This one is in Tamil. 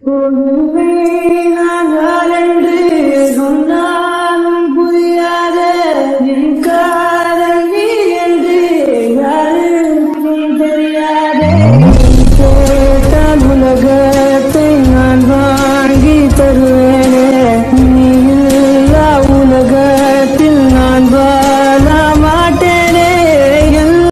உன்னை நான் யார் என்று சொன்னாலும் புரியாத என் காதல் நீ என்று யாருக்கும் தெரியாதே.